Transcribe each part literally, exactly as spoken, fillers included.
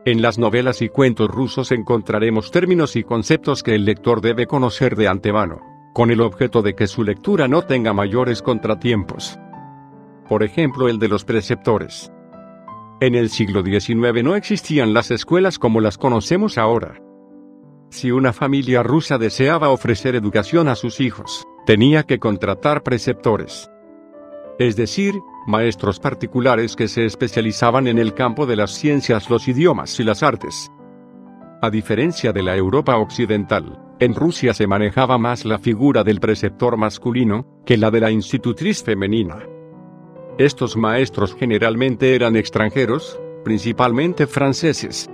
En las novelas y cuentos rusos encontraremos términos y conceptos que el lector debe conocer de antemano, con el objeto de que su lectura no tenga mayores contratiempos. Por ejemplo, el de los preceptores. En el siglo diecinueve no existían las escuelas como las conocemos ahora. Si una familia rusa deseaba ofrecer educación a sus hijos, tenía que contratar preceptores. Es decir, maestros particulares que se especializaban en el campo de las ciencias, los idiomas y las artes. A diferencia de la Europa occidental, en Rusia se manejaba más la figura del preceptor masculino que la de la institutriz femenina. Estos maestros generalmente eran extranjeros, principalmente franceses.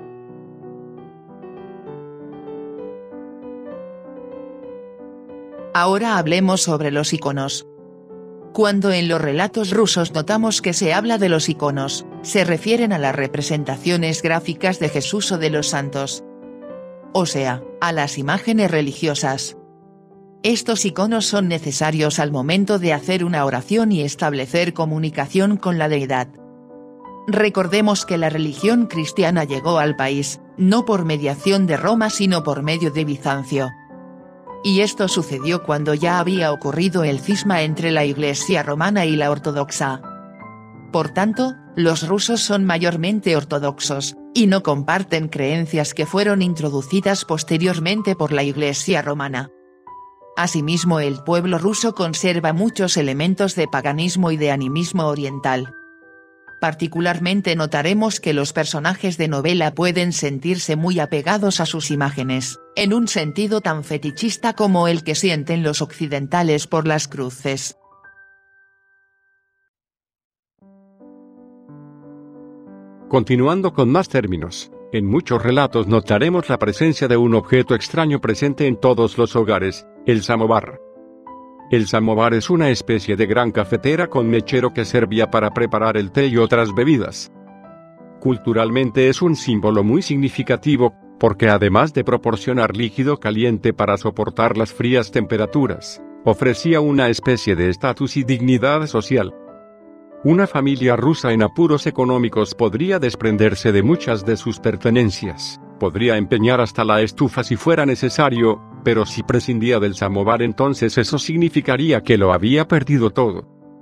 Ahora hablemos sobre los iconos. Cuando en los relatos rusos notamos que se habla de los iconos, se refieren a las representaciones gráficas de Jesús o de los santos. O sea, a las imágenes religiosas. Estos iconos son necesarios al momento de hacer una oración y establecer comunicación con la deidad. Recordemos que la religión cristiana llegó al país, no por mediación de Roma sino por medio de Bizancio. Y esto sucedió cuando ya había ocurrido el cisma entre la Iglesia romana y la ortodoxa. Por tanto, los rusos son mayormente ortodoxos, y no comparten creencias que fueron introducidas posteriormente por la Iglesia romana. Asimismo, el pueblo ruso conserva muchos elementos de paganismo y de animismo oriental. Particularmente notaremos que los personajes de novela pueden sentirse muy apegados a sus imágenes, en un sentido tan fetichista como el que sienten los occidentales por las cruces. Continuando con más términos, en muchos relatos notaremos la presencia de un objeto extraño presente en todos los hogares, el samovar. El samovar es una especie de gran cafetera con mechero que servía para preparar el té y otras bebidas. Culturalmente es un símbolo muy significativo, porque además de proporcionar líquido caliente para soportar las frías temperaturas, ofrecía una especie de estatus y dignidad social. Una familia rusa en apuros económicos podría desprenderse de muchas de sus pertenencias, podría empeñar hasta la estufa si fuera necesario, pero si prescindía del samovar entonces eso significaría que lo había perdido todo.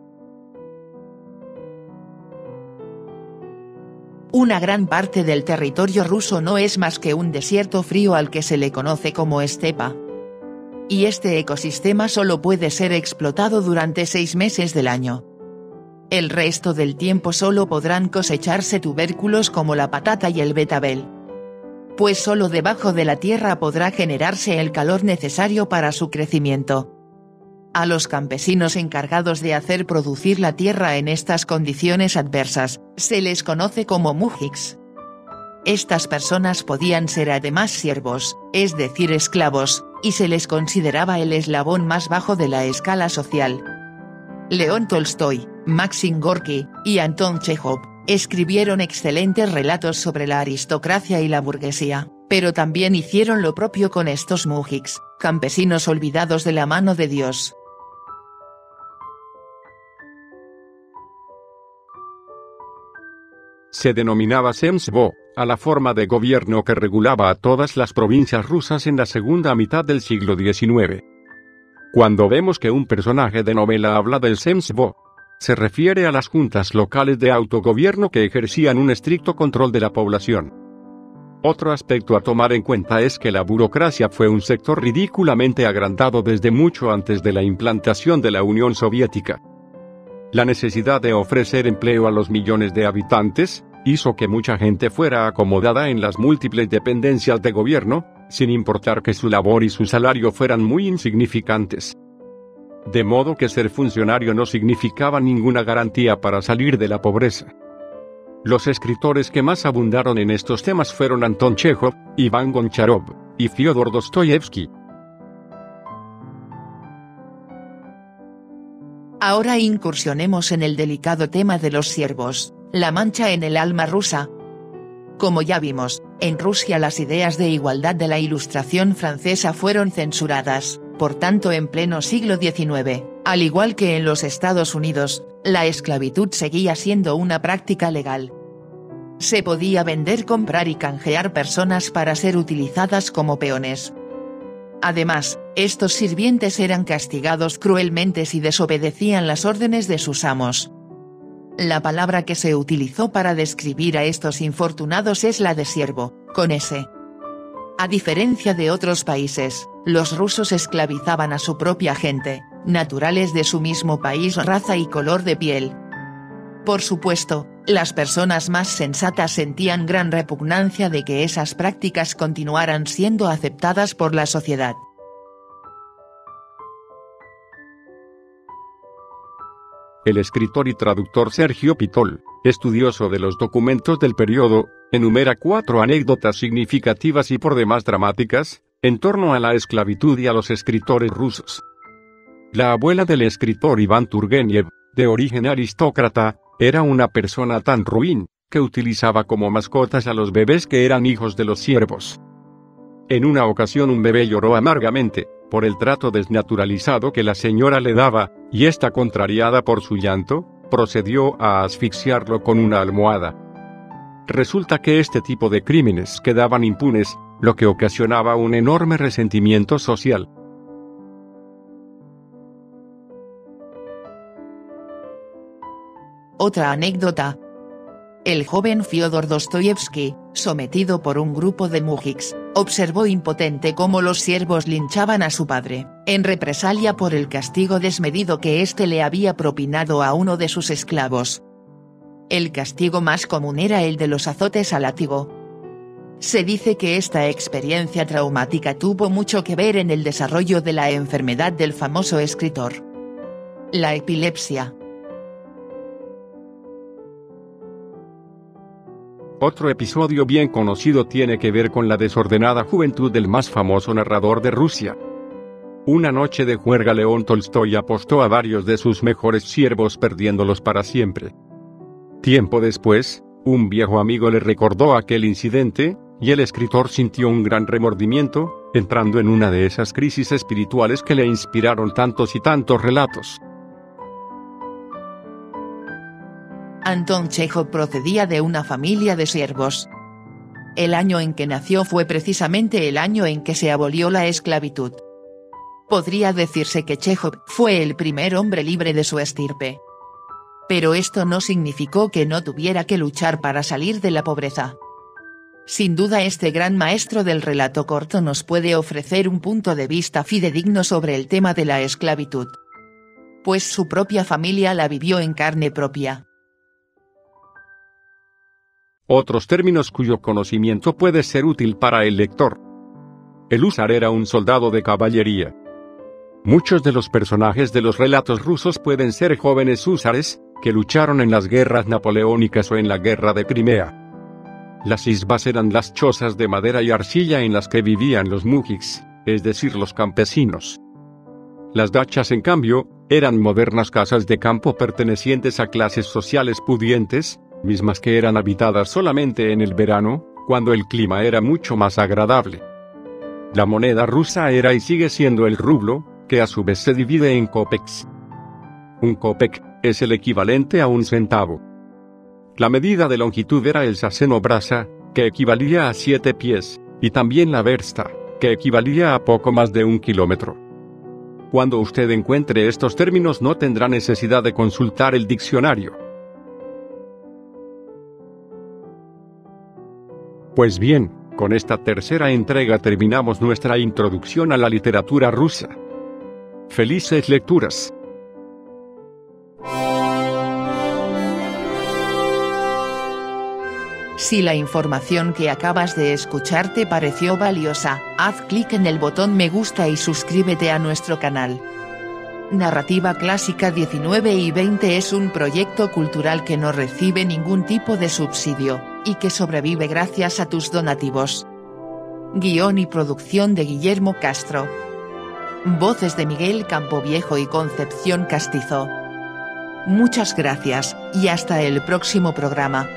Una gran parte del territorio ruso no es más que un desierto frío al que se le conoce como estepa. Y este ecosistema solo puede ser explotado durante seis meses del año. El resto del tiempo solo podrán cosecharse tubérculos como la patata y el betabel. Pues solo debajo de la tierra podrá generarse el calor necesario para su crecimiento. A los campesinos encargados de hacer producir la tierra en estas condiciones adversas, se les conoce como mujiks. Estas personas podían ser además siervos, es decir esclavos, y se les consideraba el eslabón más bajo de la escala social. León Tolstoy, Maxim Gorki, y Anton Chejov escribieron excelentes relatos sobre la aristocracia y la burguesía, pero también hicieron lo propio con estos mujiks, campesinos olvidados de la mano de Dios. Se denominaba Zemstvo a la forma de gobierno que regulaba a todas las provincias rusas en la segunda mitad del siglo diecinueve. Cuando vemos que un personaje de novela habla del Zemstvo, se refiere a las juntas locales de autogobierno que ejercían un estricto control de la población. Otro aspecto a tomar en cuenta es que la burocracia fue un sector ridículamente agrandado desde mucho antes de la implantación de la Unión Soviética. La necesidad de ofrecer empleo a los millones de habitantes hizo que mucha gente fuera acomodada en las múltiples dependencias de gobierno, sin importar que su labor y su salario fueran muy insignificantes. De modo que ser funcionario no significaba ninguna garantía para salir de la pobreza. Los escritores que más abundaron en estos temas fueron Anton Chejov, Iván Goncharov y Fyodor Dostoyevsky. Ahora incursionemos en el delicado tema de los siervos, la mancha en el alma rusa. Como ya vimos, en Rusia las ideas de igualdad de la Ilustración francesa fueron censuradas. Por tanto, en pleno siglo diecinueve, al igual que en los Estados Unidos, la esclavitud seguía siendo una práctica legal. Se podía vender, comprar y canjear personas para ser utilizadas como peones. Además, estos sirvientes eran castigados cruelmente si desobedecían las órdenes de sus amos. La palabra que se utilizó para describir a estos infortunados es la de siervo, con S. A diferencia de otros países, los rusos esclavizaban a su propia gente, naturales de su mismo país, raza y color de piel. Por supuesto, las personas más sensatas sentían gran repugnancia de que esas prácticas continuaran siendo aceptadas por la sociedad. El escritor y traductor Sergio Pitol, estudioso de los documentos del periodo, enumera cuatro anécdotas significativas y por demás dramáticas, en torno a la esclavitud y a los escritores rusos. La abuela del escritor Iván Turgeniev, de origen aristócrata, era una persona tan ruin, que utilizaba como mascotas a los bebés que eran hijos de los siervos. En una ocasión un bebé lloró amargamente, por el trato desnaturalizado que la señora le daba, y esta, contrariada por su llanto, procedió a asfixiarlo con una almohada. Resulta que este tipo de crímenes quedaban impunes, lo que ocasionaba un enorme resentimiento social. Otra anécdota. El joven Fyodor Dostoyevsky, sometido por un grupo de mujiks, observó impotente cómo los siervos linchaban a su padre, en represalia por el castigo desmedido que éste le había propinado a uno de sus esclavos. El castigo más común era el de los azotes a látigo. Se dice que esta experiencia traumática tuvo mucho que ver en el desarrollo de la enfermedad del famoso escritor. La epilepsia. Otro episodio bien conocido tiene que ver con la desordenada juventud del más famoso narrador de Rusia. Una noche de juerga León Tolstoy apostó a varios de sus mejores siervos perdiéndolos para siempre. Tiempo después, un viejo amigo le recordó aquel incidente, y el escritor sintió un gran remordimiento, entrando en una de esas crisis espirituales que le inspiraron tantos y tantos relatos. Anton Chejov procedía de una familia de siervos. El año en que nació fue precisamente el año en que se abolió la esclavitud. Podría decirse que Chejov fue el primer hombre libre de su estirpe. Pero esto no significó que no tuviera que luchar para salir de la pobreza. Sin duda este gran maestro del relato corto nos puede ofrecer un punto de vista fidedigno sobre el tema de la esclavitud. Pues su propia familia la vivió en carne propia. Otros términos cuyo conocimiento puede ser útil para el lector. El húsar era un soldado de caballería. Muchos de los personajes de los relatos rusos pueden ser jóvenes húsares, que lucharon en las guerras napoleónicas o en la guerra de Crimea. Las isbas eran las chozas de madera y arcilla en las que vivían los mujiks, es decir, los campesinos. Las dachas, en cambio, eran modernas casas de campo pertenecientes a clases sociales pudientes, mismas que eran habitadas solamente en el verano, cuando el clima era mucho más agradable. La moneda rusa era y sigue siendo el rublo, que a su vez se divide en kopeks. Un kopek es el equivalente a un centavo. La medida de longitud era el saseno brasa, que equivalía a siete pies, y también la versta, que equivalía a poco más de un kilómetro. Cuando usted encuentre estos términos no tendrá necesidad de consultar el diccionario. Pues bien, con esta tercera entrega terminamos nuestra introducción a la literatura rusa. Felices lecturas. Si la información que acabas de escuchar te pareció valiosa, haz clic en el botón me gusta y suscríbete a nuestro canal. Narrativa Clásica diecinueve y veinte es un proyecto cultural que no recibe ningún tipo de subsidio, y que sobrevive gracias a tus donativos. Guión y producción de Guillermo Castro. Voces de Miguel Campoviejo y Concepción Castizo. Muchas gracias, y hasta el próximo programa.